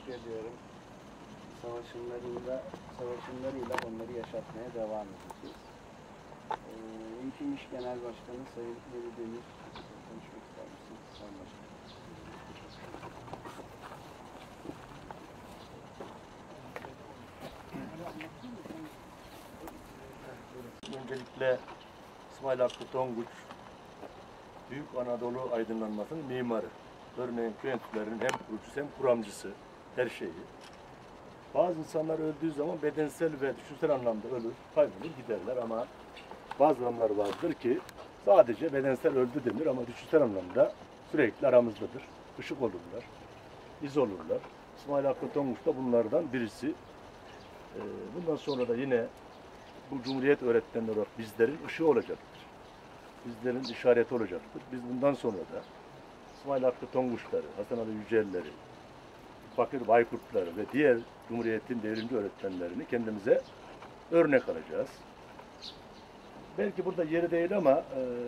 teşekkür ediyorum. Savaşımlarıyla onları yaşatmaya devam edeceğiz. Eğitim İş Genel Başkanı Sayın Veli Demir konuşmak ister misiniz? Sayın Başkanım. Öncelikle İsmail Hakkı Tonguç, Büyük Anadolu aydınlanmasının mimarı. Örneğin köy enstitülerinin hem kurucusu hem kuramcısı, her şeyi. Bazı insanlar öldüğü zaman bedensel ve düşünsel anlamda ölür, kaybolur, giderler ama bazı adamlar vardır ki sadece bedensel öldü denir ama düşünsel anlamda sürekli aramızdadır. Işık olurlar, iz olurlar. İsmail Hakkı Tonguç da bunlardan birisi. Bundan sonra da yine bu Cumhuriyet öğretmenleri olarak bizlerin ışığı olacaktır. Bizlerin işareti olacaktır. Biz bundan sonra da İsmail Hakkı Tonguçları, Hasan Ali Yücelleri, Fakir Baykurtları ve diğer Cumhuriyet'in devrimci öğretmenlerini kendimize örnek alacağız. Belki burada yeri değil ama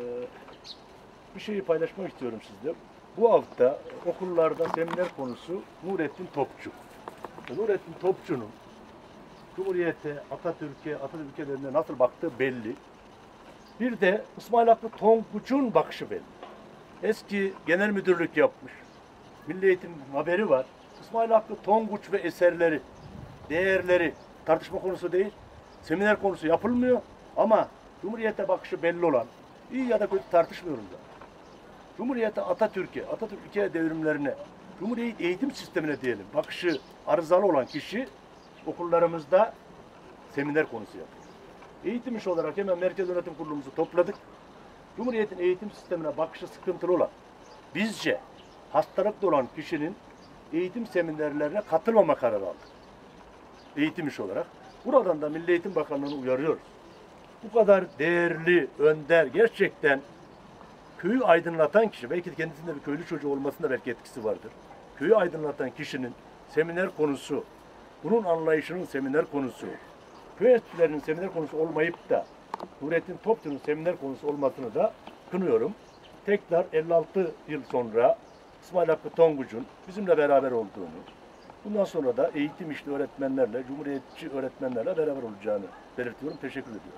bir şeyi paylaşmak istiyorum sizle. Bu hafta okullarda seminer konusu Nurettin Topçu. Nurettin Topçu'nun Cumhuriyet'e, Atatürk'e, Atatürk ülkelerine nasıl baktığı belli. Bir de İsmail Hakkı Tonguç'un bakışı belli. Eski genel müdürlük yapmış. Milli Eğitim haberi var. İsmail Hakkı Tonguç ve eserleri, değerleri tartışma konusu değil. Seminer konusu yapılmıyor ama Cumhuriyet'e bakışı belli olan, iyi ya da kötü tartışmıyoruz da. Cumhuriyet'e, Atatürk'e, Atatürk ülke devrimlerine, Cumhuriyet eğitim sistemine diyelim, bakışı arızalı olan kişi okullarımızda seminer konusu yapıyor. Eğitim işi olarak hemen Merkez Yönetim Kurulumuzu topladık. Cumhuriyet'in eğitim sistemine bakışı sıkıntılı olan, bizce hastalıklı olan kişinin eğitim seminerlerine katılmama kararı aldık. Eğitim işi olarak. Buradan da Milli Eğitim Bakanlığı'nı uyarıyoruz. Bu kadar değerli, önder, gerçekten köyü aydınlatan kişi, belki de kendisinde bir köylü çocuğu olmasında belki etkisi vardır. Köyü aydınlatan kişinin seminer konusu, bunun anlayışının seminer konusu, köy enstitülerinin seminer konusu olmayıp da Nurettin Topçu'nun seminer konusu olmasını da kınıyorum. Tekrar 56 yıl sonra İsmail Hakkı Tonguç'un bizimle beraber olduğunu, bundan sonra da eğitim işli öğretmenlerle, cumhuriyetçi öğretmenlerle beraber olacağını belirtiyorum. Teşekkür ediyorum.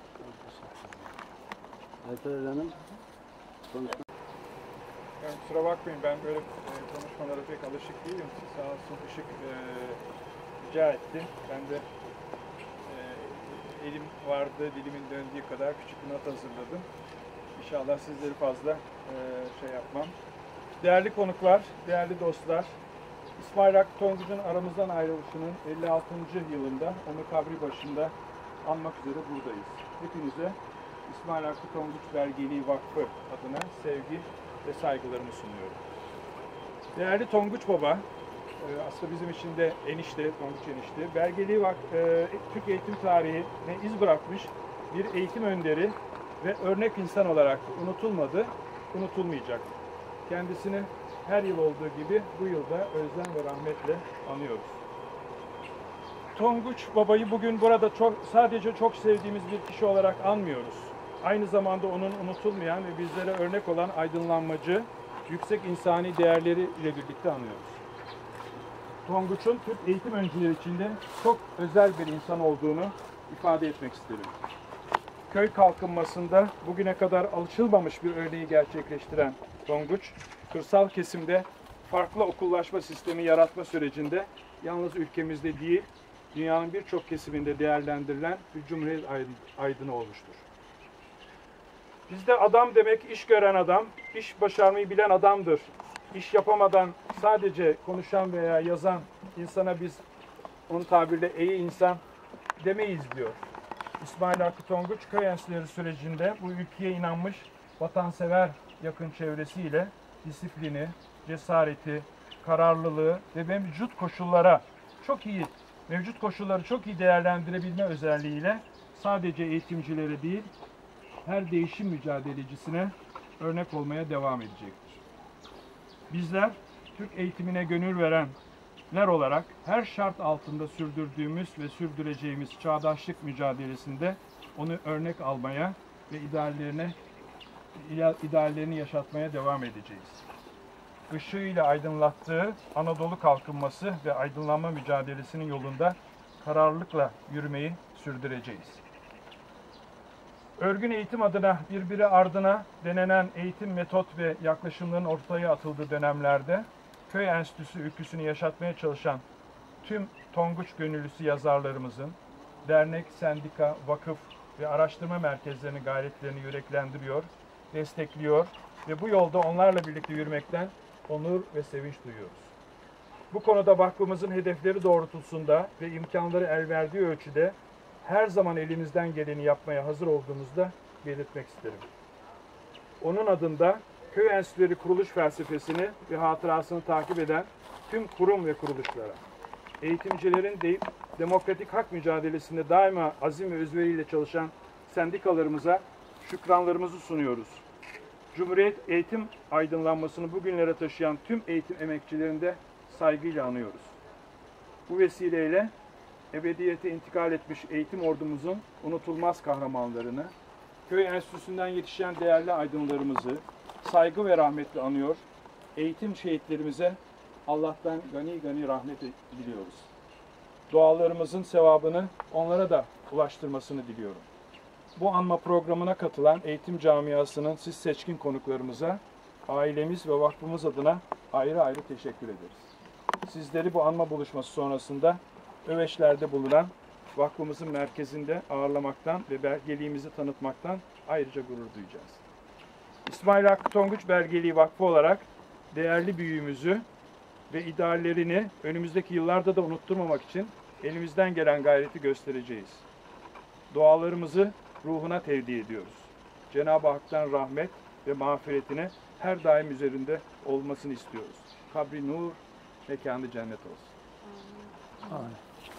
Ayfer Hanım, konuşmak. Yani kusura bakmayın, ben böyle konuşmalara pek alışık değilim. Sağ olsun Işık rica etti. Ben de elim vardı, dilimin döndüğü kadar küçük bir not hazırladım. İnşallah sizleri fazla şey yapmam. Değerli konuklar, değerli dostlar, İsmail Hakkı Tonguç'un aramızdan ayrılışının 56. yılında onu kabri başında anmak üzere buradayız. Hepinize İsmail Hakkı Tonguç Belgeliği Vakfı adına sevgi ve saygılarımı sunuyorum. Değerli Tonguç Baba, aslında bizim için de enişte, Tonguç enişte, Belgeliği Türk eğitim tarihine iz bırakmış bir eğitim önderi ve örnek insan olarak unutulmadı, unutulmayacak. Kendisini her yıl olduğu gibi bu yılda özlem ve rahmetle anıyoruz. Tonguç Baba'yı bugün burada sadece çok sevdiğimiz bir kişi olarak anmıyoruz. Aynı zamanda onun unutulmayan ve bizlere örnek olan aydınlanmacı, yüksek insani değerleriyle birlikte anıyoruz. Tonguç'un Türk eğitim öncüleri içinde çok özel bir insan olduğunu ifade etmek isterim. Köy kalkınmasında bugüne kadar alışılmamış bir örneği gerçekleştiren Tonguç, kırsal kesimde farklı okullaşma sistemi yaratma sürecinde yalnız ülkemizde değil, dünyanın birçok kesiminde değerlendirilen bir cumhuriyet aydını olmuştur. Bizde adam demek iş gören adam, iş başarmayı bilen adamdır. İş yapamadan sadece konuşan veya yazan insana biz onun tabirle iyi insan demeyiz diyor. İsmail Hakkı Tonguç köy enstitüleri sürecinde bu ülkeye inanmış vatansever yakın çevresiyle disiplini, cesareti, kararlılığı ve mevcut koşulları çok iyi değerlendirebilme özelliğiyle sadece eğitimcilere değil, her değişim mücadelecisine örnek olmaya devam edecektir. Bizler Türk eğitimine gönül verenler olarak her şart altında sürdürdüğümüz ve sürdüreceğimiz çağdaşlık mücadelesinde onu örnek almaya ve ideallerini yaşatmaya devam edeceğiz. ışığıyla aydınlattığı Anadolu kalkınması ve aydınlanma mücadelesinin yolunda kararlılıkla yürümeyi sürdüreceğiz. Örgün eğitim adına birbiri ardına denenen eğitim metot ve yaklaşımların ortaya atıldığı dönemlerde köy enstitüsü öyküsünü yaşatmaya çalışan tüm Tonguç gönüllüsü yazarlarımızın dernek, sendika, vakıf ve araştırma merkezlerinin gayretlerini yüreklendiriyor, destekliyor ve bu yolda onlarla birlikte yürümekten onur ve sevinç duyuyoruz. Bu konuda vakfımızın hedefleri doğrultusunda ve imkanları el verdiği ölçüde her zaman elimizden geleni yapmaya hazır olduğumuzu da belirtmek isterim. Onun adında köy enstitüleri kuruluş felsefesini ve hatırasını takip eden tüm kurum ve kuruluşlara, eğitimcilerin demokratik hak mücadelesinde daima azim ve özveriyle çalışan sendikalarımıza şükranlarımızı sunuyoruz. Cumhuriyet eğitim aydınlanmasını bugünlere taşıyan tüm eğitim emekçilerini de saygıyla anıyoruz. Bu vesileyle ebediyete intikal etmiş eğitim ordumuzun unutulmaz kahramanlarını, köy enstitüsünden yetişen değerli aydınlarımızı saygı ve rahmetle anıyor, eğitim şehitlerimize Allah'tan gani gani rahmet diliyoruz. Dualarımızın sevabını onlara da ulaştırmasını diliyorum. Bu anma programına katılan eğitim camiasının siz seçkin konuklarımıza, ailemiz ve vakfımız adına ayrı ayrı teşekkür ederiz. Sizleri bu anma buluşması sonrasında Öveçler'de bulunan vakfımızın merkezinde ağırlamaktan ve belgeliğimizi tanıtmaktan ayrıca gurur duyacağız. İsmail Hakkı Tonguç Belgeliği Vakfı olarak değerli büyüğümüzü ve ideallerini önümüzdeki yıllarda da unutturmamak için elimizden gelen gayreti göstereceğiz. Dualarımızı ruhuna tevdi ediyoruz. Cenab-ı Hak'tan rahmet ve mağfiretine her daim üzerinde olmasını istiyoruz. Kabri nur, mekanı cennet olsun. Amin.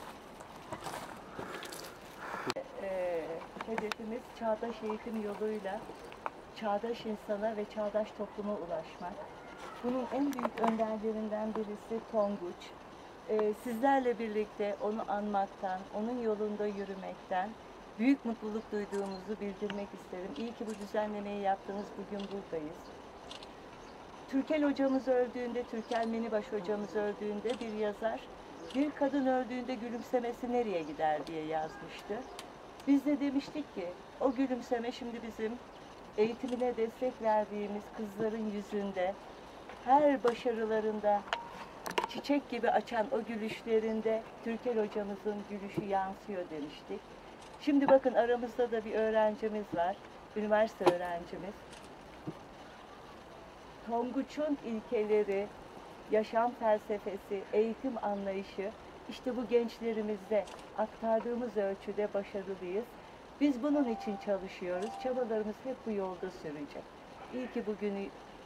Hedefimiz çağdaş eğitim yoluyla çağdaş insana ve çağdaş topluma ulaşmak. Bunun en büyük önderlerinden birisi Tonguç. Sizlerle birlikte onu anmaktan, onun yolunda yürümekten büyük mutluluk duyduğumuzu bildirmek isterim. İyi ki bu düzenlemeyi yaptınız, bugün buradayız. Türkel hocamız öldüğünde, Türkel Menibaş hocamız öldüğünde bir yazar, bir kadın öldüğünde gülümsemesi nereye gider diye yazmıştı. Biz de demiştik ki, o gülümseme şimdi bizim eğitimine destek verdiğimiz kızların yüzünde, her başarılarında, çiçek gibi açan o gülüşlerinde Türkel hocamızın gülüşü yansıyor demiştik. Şimdi bakın aramızda da bir öğrencimiz var, üniversite öğrencimiz. Tonguç'un ilkeleri, yaşam felsefesi, eğitim anlayışı, işte bu gençlerimizde aktardığımız ölçüde başarılıyız. Biz bunun için çalışıyoruz. Çabalarımız hep bu yolda sürecek. İyi ki bugünü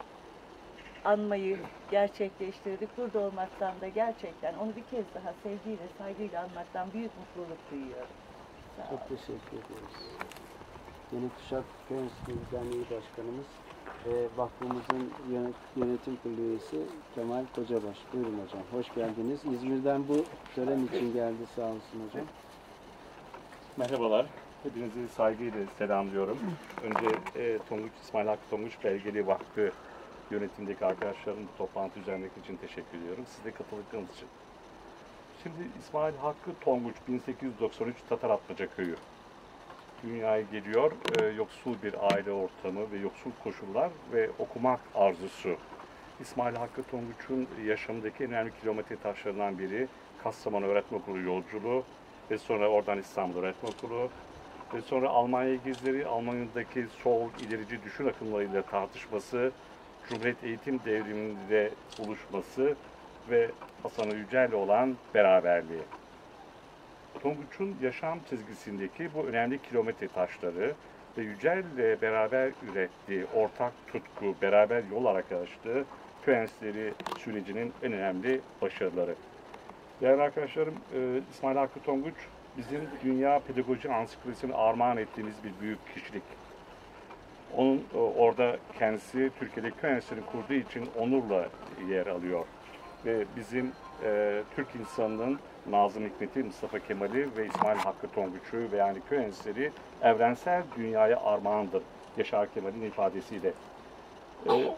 anmayı gerçekleştirdik. Burada olmaktan da gerçekten onu bir kez daha sevgiyle, saygıyla anmaktan büyük mutluluk duyuyorum. Sağ olun. Çok teşekkür ediyoruz. Yeni Kuşak Köy Enstitüsü Derneği Başkanımız ve vakfımızın yönetim kurulu üyesi Kemal Kocabaş. Buyurun hocam. Hoş geldiniz. İzmir'den bu tören için geldi. Sağ olsun hocam. Merhabalar. Hepinizi saygıyla selamlıyorum. Önce İsmail Hakkı Tonguç Belgeliği Vakfı yönetimindeki arkadaşlarım bu toplantı düzenlemek için teşekkür ediyorum. Size katıldıklarınız için. Şimdi İsmail Hakkı Tonguç 1893 Tatar Atmaca Köyü. Dünyaya geliyor, yoksul bir aile ortamı ve yoksul koşullar ve okumak arzusu. İsmail Hakkı Tonguç'un yaşamındaki en önemli kilometre taşlarından biri Kastamonu Öğretmen Okulu yolculuğu ve sonra oradan İstanbul Öğretmen Okulu ve sonra Almanya gezileri, Almanya'daki sol ilerici düşün akımlarıyla tartışması, Cumhuriyet eğitim devriminde buluşması ve Hasan Yücel'le olan beraberliği. Tonguç'un yaşam çizgisindeki bu önemli kilometre taşları ve Yücel'le beraber ürettiği ortak tutku, beraber yol arkadaşlığı köy enstitüleri sürecinin en önemli başarıları. Değerli arkadaşlarım, İsmail Hakkı Tonguç bizim Dünya Pedagoji Ansiklopedisi'ne armağan ettiğimiz bir büyük kişilik. Onun orada kendisi Türkiye'de köy enstitüsünü kurduğu için onurla yer alıyor. Ve bizim Türk insanının Nazım Hikmet'i, Mustafa Kemal'i ve İsmail Hakkı Tonguç'u ve yani köy enstitüleri evrensel dünyaya armağandır. Yaşar Kemal'in ifadesiyle.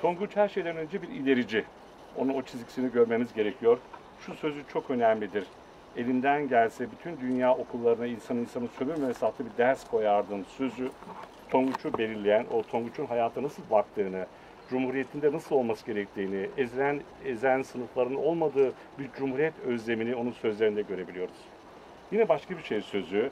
Tonguç her şeyden önce bir ilerici. Onun o çizgisini görmemiz gerekiyor. Şu sözü çok önemlidir. Elinden gelse bütün dünya okullarına insanı sömürmemesi adlı bir ders koyardım sözü Tonguç'u belirleyen, o Tonguç'un hayata nasıl baktığını, Cumhuriyetinde nasıl olması gerektiğini, ezen sınıfların olmadığı bir Cumhuriyet özlemini onun sözlerinde görebiliyoruz. Yine başka bir şey sözü,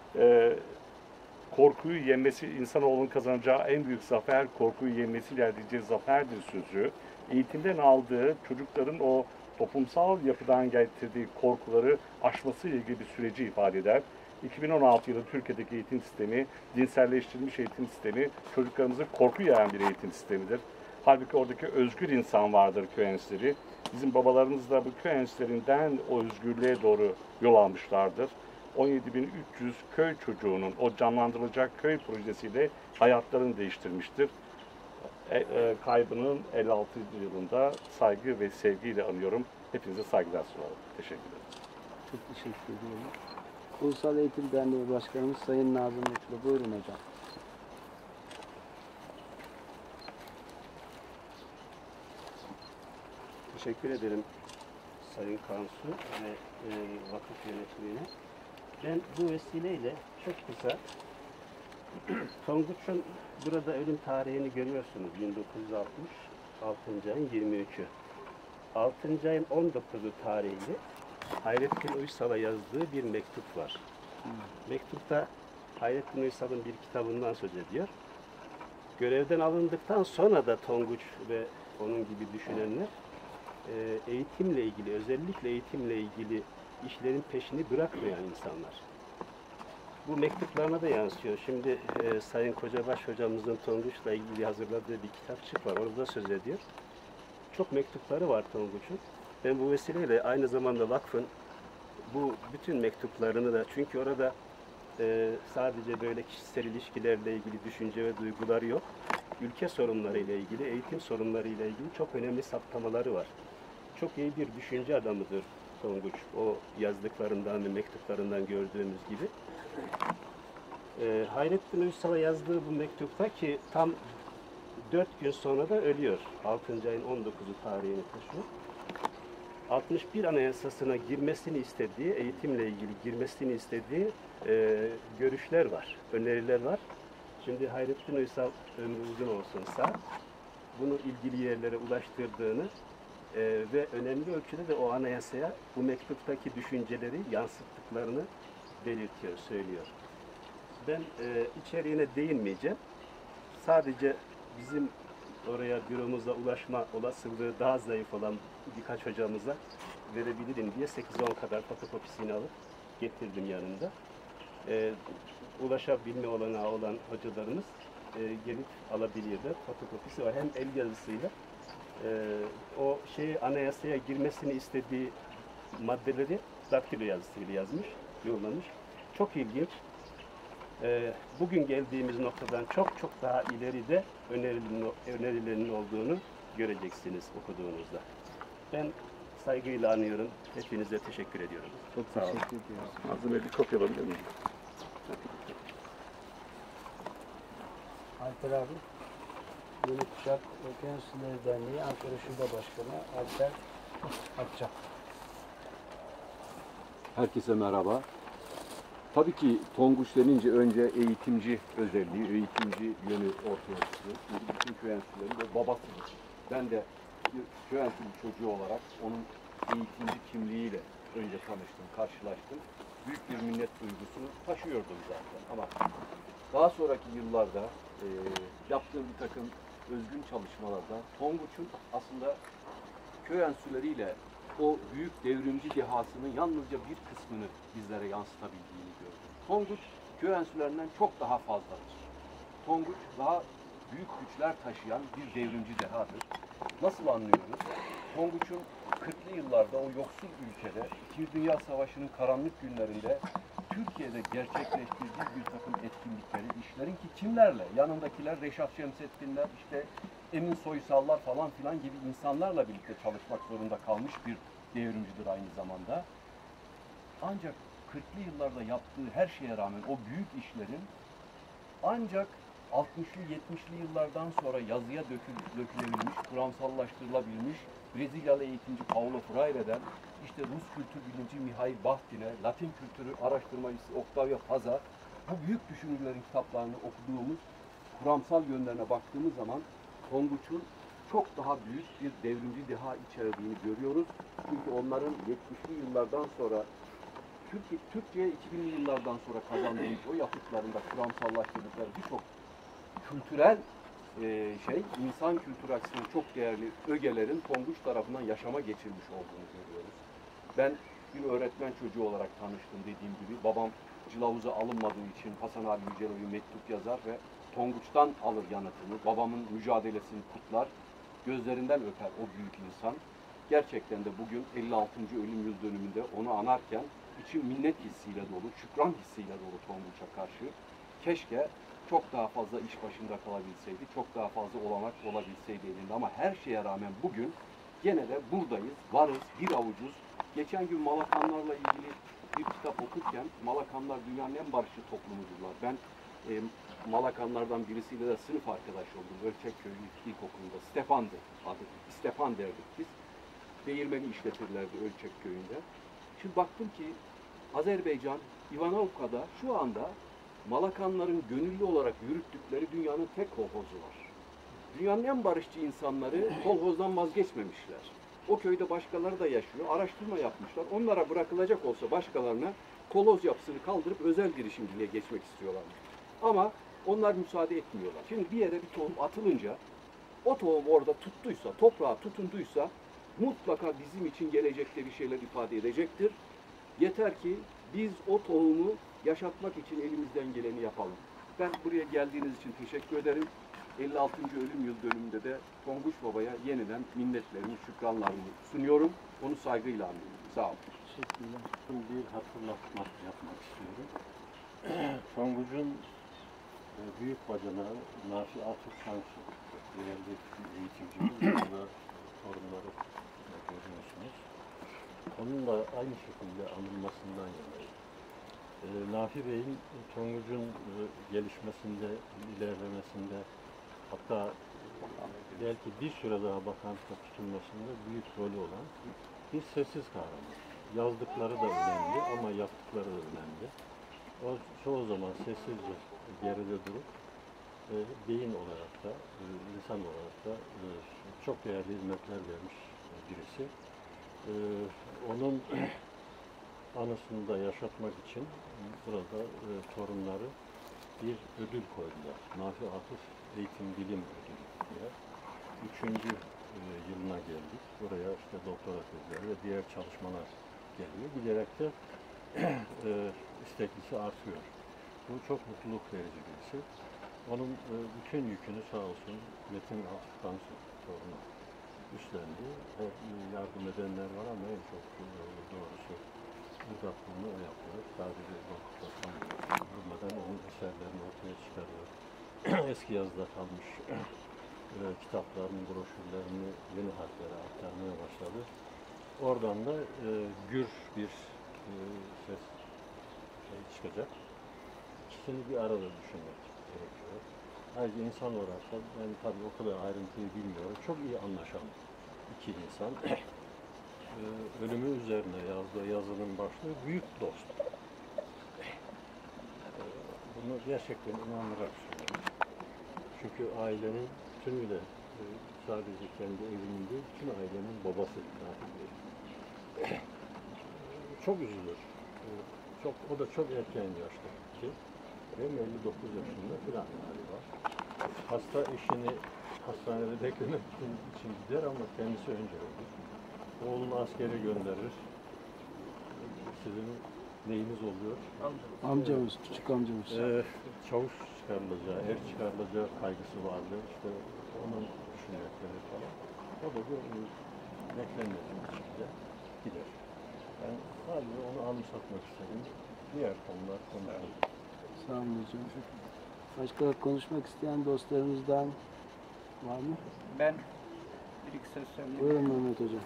korkuyu yenmesi, insanoğlunun kazanacağı en büyük zafer, korkuyu yenmesiyle elde edeceği zaferdir sözü. Eğitimden aldığı çocukların o toplumsal yapıdan getirdiği korkuları aşmasıyla ilgili bir süreci ifade eder. 2016 yılı Türkiye'deki eğitim sistemi, dinselleştirilmiş eğitim sistemi, çocuklarımızı korku yayan bir eğitim sistemidir. Halbuki oradaki özgür insan vardır köy enstitüleri. Bizim babalarımız da bu köy enstitülerinden o özgürlüğe doğru yol almışlardır. 17.300 köy çocuğunun o canlandırılacak köy projesiyle hayatlarını değiştirmiştir. Kaybının 56. yılında saygı ve sevgiyle anıyorum. Hepinize saygılar sunarım. Teşekkür ederim. Çok teşekkür ediyorum. Ulusal Eğitim Derneği Başkanımız Sayın Nazım Mutlu. Buyurun hocam. Teşekkür ederim Sayın Kansu ve vakıf yönetimine. Ben bu vesileyle çok kısa Tonguç'un burada ölüm tarihini görüyorsunuz. 1960 6. ayın 23'ü. 6. ayın 19'u tarihli Hayrettin Uysal'a yazdığı bir mektup var. Mektupta Hayrettin Uysal'ın bir kitabından söz ediyor. Görevden alındıktan sonra da Tonguç ve onun gibi düşünenler eğitimle ilgili, özellikle eğitimle ilgili işlerin peşini bırakmayan insanlar. Bu mektuplarına da yansıyor. Şimdi Sayın Kocabaş hocamızın Tonguç'la ilgili hazırladığı bir kitapçık var. Orada söz ediyor. Çok mektupları var Tonguç'un. Ben bu vesileyle aynı zamanda vakfın bu bütün mektuplarını da, çünkü orada sadece böyle kişisel ilişkilerle ilgili düşünce ve duyguları yok. Ülke sorunlarıyla ilgili, eğitim sorunlarıyla ilgili çok önemli saptamaları var. Çok iyi bir düşünce adamıdır Tonguç. O yazdıklarından ve mektuplarından gördüğümüz gibi. Hayrettin Uysal'a yazdığı bu mektupta ki tam 4 gün sonra da ölüyor. 6. ayın 19'u tarihini taşıyor. 61 Anayasası'na girmesini istediği, eğitimle ilgili girmesini istediği görüşler var, öneriler var. Şimdi Hayrettin Uysal ömrü uzun olsunsa bunu ilgili yerlere ulaştırdığını ve önemli ölçüde de o anayasaya bu mektuptaki düşünceleri yansıttıklarını belirtiyor, söylüyor. Ben içeriğine değinmeyeceğim. Sadece bizim oraya büromuza ulaşma olasılığı daha zayıf olan birkaç hocamıza verebilirim diye 8-10 kadar fotokopisini alıp getirdim yanımda. Ulaşabilme olanağı olan hocalarımız gelip alabilirler. Fotokopisi var. Hem el yazısıyla o anayasaya girmesini istediği maddeleri daktilo yazısıyla yazmış, yollamış. Çok ilginç. Bugün geldiğimiz noktadan çok çok daha ileride önerilerinin olduğunu göreceksiniz okuduğunuzda. Ben saygıyla anıyorum. Hepinize teşekkür ediyorum. Çok Sağ olun. teşekkür ediyoruz. Nazım Bey'i kopyalayabilir miyim? Alper abi. Yeni Kuşak Okyanusları Derneği Ankara Şube Başkanı Alper Akçak. Herkese merhaba. Tabii ki Tonguç denince önce eğitimci özelliği, eğitimci yönü ortaya çıkıyor. Bütün köy enstitülerinin ve babasıdır. Ben de bir köy enstitülü çocuğu olarak onun eğitimci kimliğiyle önce tanıştım, karşılaştım. Büyük bir minnet duygusunu taşıyordum zaten. Ama daha sonraki yıllarda yaptığım bir takım özgün çalışmalarda Tonguç'un aslında köy enstitüleriyle o büyük devrimci dehasının yalnızca bir kısmını bizlere yansıtabildiğini gördüm. Tonguç köy enstitülerinden çok daha fazladır. Tonguç daha büyük güçler taşıyan bir devrimci dehadır. Nasıl anlıyoruz? Tonguç'un 40'lı yıllarda o yoksul ülkede, İkinci Dünya Savaşı'nın karanlık günlerinde Türkiye'de gerçekleştirdiği bir takım etkinlikleri, işlerin ki kimlerle? Yanındakiler Reşat Şemsettinler, işte Emin Soysallar falan filan gibi insanlarla birlikte çalışmak zorunda kalmış bir devrimcidir aynı zamanda. Ancak 40'lı yıllarda yaptığı her şeye rağmen o büyük işlerin ancak 60'lı 70'li yıllardan sonra yazıya dökülebilmiş, kuramsallaştırılabilmiş Brezilyalı eğitimci Paulo Freire'den işte Rus kültür bilimci Mihail Bahtin'e, Latin kültürü araştırmacısı Octavio Paz'a, bu büyük düşünürlerin kitaplarını okuduğumuz kuramsal yönlerine baktığımız zaman Tonguç'un çok daha büyük bir devrimci deha içerdiğini görüyoruz. Çünkü onların 70'li yıllardan sonra Türkçe'ye 2000'li yıllardan sonra kazandığımız o yapıtlarında kuramsallaştırdıkları birçok kültürel insan kültürü açısından çok değerli ögelerin Tonguç tarafından yaşama geçirilmiş olduğunu görüyoruz. Ben bir öğretmen çocuğu olarak tanıştım dediğim gibi. Babam Cılavuz'a alınmadığı için Hasan Ali Yüceloğlu'ya mektup yazar ve Tonguç'tan alır yanıtını. Babamın mücadelesini kutlar. Gözlerinden öper o büyük insan. Gerçekten de bugün 56. ölüm yıl dönümünde onu anarken içim minnet hissiyle dolu, şükran hissiyle dolu Tonguç'a karşı. Keşke çok daha fazla iş başında kalabilseydi, çok daha fazla olanak olabilseydi elinde. Ama her şeye rağmen bugün gene de buradayız, varız, bir avucuz. Geçen gün Malakanlarla ilgili bir kitap okurken, Malakanlar dünyanın en barışçı toplumudurlar. Ben Malakanlardan birisiyle de sınıf arkadaş oldum. Ölçekköy İlkokulu'nda. Stefan'dı adı. Stefan derdik biz. Değirmeni işletirlerdi Ölçekköy'ünde. Şimdi baktım ki Azerbaycan, Ivanovka'da şu anda Malakanların gönüllü olarak yürüttükleri dünyanın tek kolhozu var. Dünyanın en barışçı insanları kolhozdan vazgeçmemişler. O köyde başkaları da yaşıyor. Araştırma yapmışlar. Onlara bırakılacak olsa başkalarına kolhoz yapısını kaldırıp özel girişimciliğe geçmek istiyorlarmış. Ama onlar müsaade etmiyorlar. Şimdi bir yere bir tohum atılınca o tohum orada tuttuysa, toprağa tutunduysa mutlaka bizim için gelecekte bir şeyler ifade edecektir. Yeter ki biz o tohumu yaşatmak için elimizden geleni yapalım. Ben buraya geldiğiniz için teşekkür ederim. 56. ölüm yıl dönümünde de Tonguç Baba'ya yeniden minnetlerimi, şükranlarımı sunuyorum. Onu saygıyla anıyorum. Sağ olun. Teşekkürler. Bir hatırlatma yapmak istiyorum. Tonguç'un büyük bacanağı Nafi Atıf Sansu, değerli eğitimcimiz, burada torunları görüyorsunuz. Onun da aynı şekilde anılmasından yanayım. Nafi Bey'in Tonguç'un gelişmesinde, ilerlemesinde, hatta belki bir süre daha bakanlıkta tutulmasında büyük rolü olan bir sessiz kahraman. Yazdıkları da önemli ama yaptıkları da önemli. O çoğu zaman sessizce geride durup beyin olarak da, insan olarak da çok değerli hizmetler vermiş birisi. Onun anısını da yaşatmak için burada torunları bir ödül koydular. Nafi Atıf Eğitim Bilim Ödülü diye. 3. yılına geldik. Buraya işte doktora tezleri ve diğer çalışmalar geliyor. Giderek de isteklisi artıyor. Bu çok mutluluk verici birisi. Onun bütün yükünü sağ olsun Metin Atıf'tan torunu üstlendi. Yardım edenler var ama en çok doğrusu uzaklığı o yapıyor. Sadece vakıflardan durmadan onun eserlerini ortaya çıkarıyor. Eski yazıda kalmış kitaplarını, broşürlerini yeni harflere aktarmaya başladı. Oradan da gür bir ses çıkacak. İkisini bir arada düşünmek gerekiyor. Ayrıca insan olarak da ben tabii o kadar ayrıntıyı bilmiyorum. Çok iyi anlaşan iki insan. Ölümü üzerine yazdığı yazının başlığı büyük dost. Bunu gerçekten inanarak söylüyorum. Çünkü ailenin tümüyle sadece kendi evinin değil, bütün ailenin babası. Çok üzülür. O da çok erken yaşta gitti. Benim 59 yaşında filan galiba. Hasta eşini hastanede beklemek için gider ama kendisi önce ölür. Oğlunu askere gönderir. Sizin neyiniz oluyor? Amcamız, küçük amcamız. Çavuş çıkarılacağı, er çıkarılacağı kaygısı vardı. İşte onun düşüncekleri falan. O da bir beklenmedik bir şekilde gider. Ben sadece onu anımsatmak istedim. Diğer konular konuşuldu. Sağ olun hocam. Başka konuşmak isteyen dostlarımızdan var mı? Ben bir iki söz söyleyeyim. Buyurun Mehmet hocam.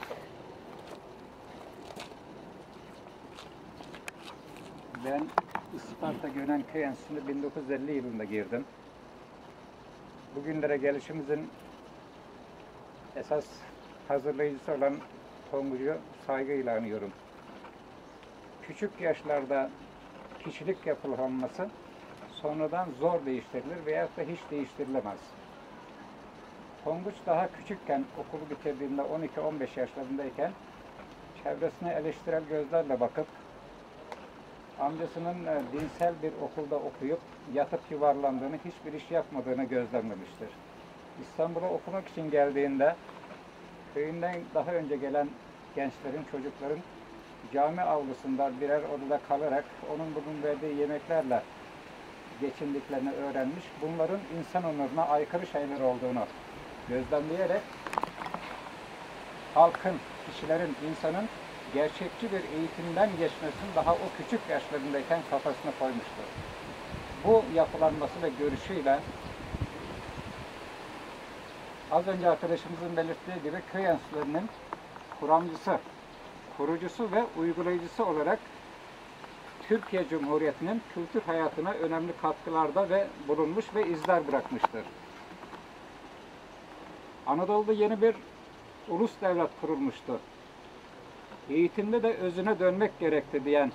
Ben Isparta Gönen Köy Enstitüsü'nde 1950 yılında girdim. Bugünlere gelişimizin esas hazırlayıcısı olan Tonguç'u saygıyla anıyorum. Küçük yaşlarda kişilik yapılanması sonradan zor değiştirilir veyahut da hiç değiştirilemez. Tonguç daha küçükken, okulu bitirdiğinde 12-15 yaşlarındayken çevresine eleştirel gözlerle bakıp amcasının dinsel bir okulda okuyup yatıp yuvarlandığını, hiçbir iş yapmadığını gözlemlemiştir. İstanbul'a okumak için geldiğinde köyünden daha önce gelen gençlerin, çocukların cami avlusunda birer odada kalarak onun bunun verdiği yemeklerle geçindiklerini öğrenmiş. Bunların insan onuruna aykırı şeyler olduğunu gözlemleyerek halkın, kişilerin, insanın gerçekçi bir eğitimden geçmesini daha o küçük yaşlarındayken kafasına koymuştur. Bu yapılanması ve görüşüyle az önce arkadaşımızın belirttiği gibi köy enstitülerinin kuramcısı, kurucusu ve uygulayıcısı olarak Türkiye Cumhuriyeti'nin kültür hayatına önemli katkılarda ve bulunmuş ve izler bırakmıştır. Anadolu'da yeni bir ulus devlet kurulmuştu. Eğitimde de özüne dönmek gerekti diyen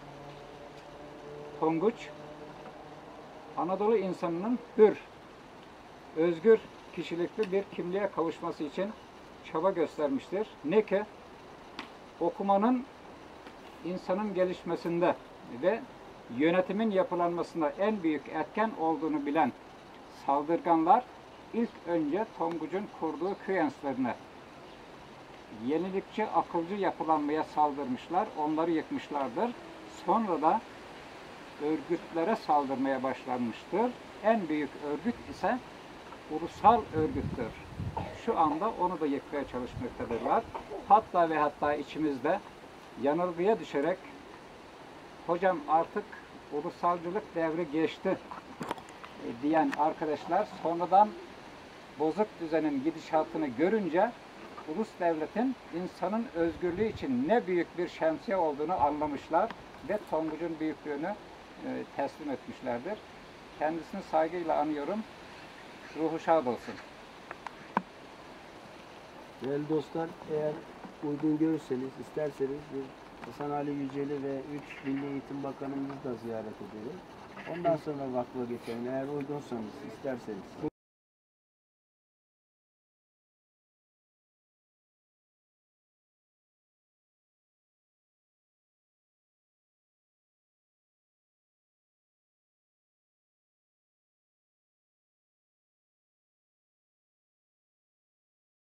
Tonguç, Anadolu insanının hür, özgür kişilikli bir kimliğe kavuşması için çaba göstermiştir. Ne ki okumanın insanın gelişmesinde ve yönetimin yapılanmasında en büyük etken olduğunu bilen saldırganlar ilk önce Tonguç'un kurduğu köy enstitülerine yenilikçi, akılcı yapılanmaya saldırmışlar, onları yıkmışlardır. Sonra da örgütlere saldırmaya başlanmıştır. En büyük örgüt ise ulusal örgüttür. Şu anda onu da yıkmaya çalışmaktadırlar. Hatta ve hatta içimizde yanılgıya düşerek hocam artık ulusalcılık devri geçti diyen arkadaşlar sonradan bozuk düzenin gidişatını görünce ulus devletin insanın özgürlüğü için ne büyük bir şemsiye olduğunu anlamışlar ve Tonguç'un büyüklüğünü teslim etmişlerdir. Kendisini saygıyla anıyorum. Ruhu şad olsun. Değerli dostlar, eğer uygun görürseniz, isterseniz bir Hasan Ali Yüceli ve 3 Milli Eğitim Bakanımızı da ziyaret edelim. Ondan sonra vakfa geçelim. Eğer uygunsanız, isterseniz.